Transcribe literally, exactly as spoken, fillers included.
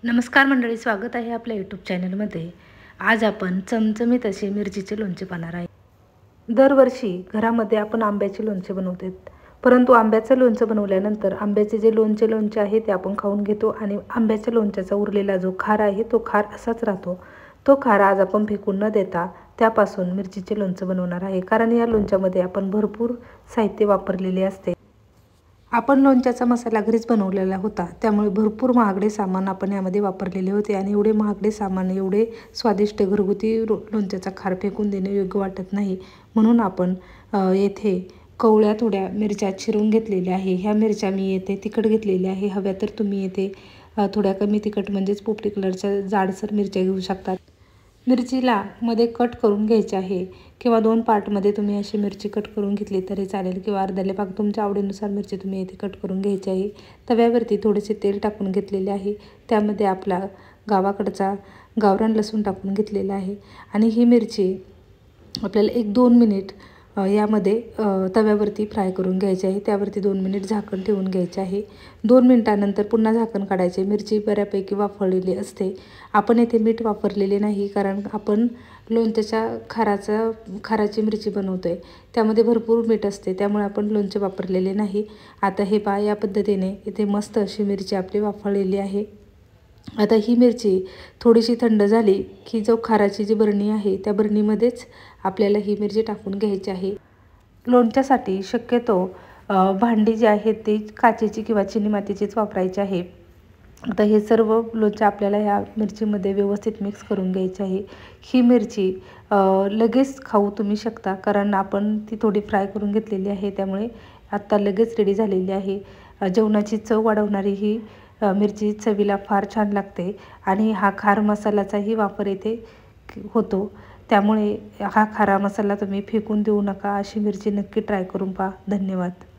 नमस्कार मंडळी, स्वागत आहे आपल्या यूट्यूब चॅनलमध्ये। आज आपण चमचमीत असे मिरचीचे लोणचे पाहणार आहे। दरवर्षी घरामध्ये आपण आंब्याचे लोणचे बनवतो, परंतु आंब्याचं लोणचं बनवल्यानंतर आंब्याचे जे लोणचे लोणचे आहे ते आपण खाऊन घेतो आणि आंब्याच्या लोणच्याचा उरलेला जो खार आहे तो खार असाच राहतो। तो खार आज आपण फेकून न देता त्यापासून मिरचीचे लोणचं बनवणार आहे, कारण या लोणच्यामध्ये आपण भरपूर साहित्य वापरलेले असते। आपण लोणच्याचा मसाला घरीच बनवलेला होता, त्यामुळे भरपूर महागडे सामान आपण यामध्ये वापरलेले होते आणि एवढे महागडे सामान एवढे स्वादिष्ट घरगुती लोणच्याचा खार फेकून देणे योग्य वाटत नाही। म्हणून आपण येथे कवळ्या थोड्या मिरच्या चिरून घेतलेल्या आहे। ह्या मिरच्या मी येथे तिखट घेतलेल्या आहे, हव्या तर तुम्ही येथे थोड्या कमी तिखट म्हणजेच पोपटी कलरच्या जाडसर मिरच्या घेऊ शकता। मिरचीला मध्ये कट करून घ्यायचे आहे, किंवा दोन पार्टमध्ये तुम्ही अशी मिरची कट करून घेतली तरी चालेल, किंवा अर्ध्याले भाग तुमच्या आवडीनुसार मिरची तुम्ही येथे कट करून घ्यायची आहे। तव्यावरती थोडेसे तेल टाकून घेतलेले आहे, त्यामध्ये आपला गावाकडचा गावरान लसूण टाकून घेतलेला आहे आणि ही मिरची आपल्याला एक दोन मिनिट यामध्ये तव्यावरती फ्राय करून घ्यायची आहे। त्यावरती दोन मिनिट झाकण ठेवून घ्यायचे आहे। दोन मिनिटानंतर पुन्हा झाकण काढायचे। मिरची बऱ्यापैकी वाफळलेली असते। आपण येथे मीठ वापरलेले नाही, कारण आपण लोणच्याच्या खाराचा खाराची मिरची बनवतोय, त्यामध्ये भरपूर मीठ असते, त्यामुळे आपण लोणचे वापरलेले नाही। आता हे पहा, या पद्धतीने इथे मस्त अशी मिरची आपली वाफळलेली आहे। आता ही मिरची थोडीशी थंड झाली की जो खाराची जी बरणी आहे त्या बरणीमध्येच आपल्याला ही मिरची टाकून घ्यायची आहे। लोणच्यासाठी शक्यतो भांडी जी आहेत ती काचेची किंवा चिनी मातीचीच वापरायची आहे। आता हे सर्व लोणचं आपल्याला ह्या मिरचीमध्ये व्यवस्थित मिक्स करून घ्यायची आहे। ही मिरची लगेच खाऊ तुम्ही शकता, कारण आपण ती थोडी फ्राय करून घेतलेली आहे, त्यामुळे आत्ता लगेच रेडी झालेली आहे। जेवणाची चव वाढवणारी ही मिरची चवीला फार छान लागते आणि हा खार मसाल्याचाही वापर येथे होतो, त्यामुळे हा खारा मसाला तुम्ही फेकून देऊ नका। अशी मिरची नक्की ट्राय करून पहा। धन्यवाद।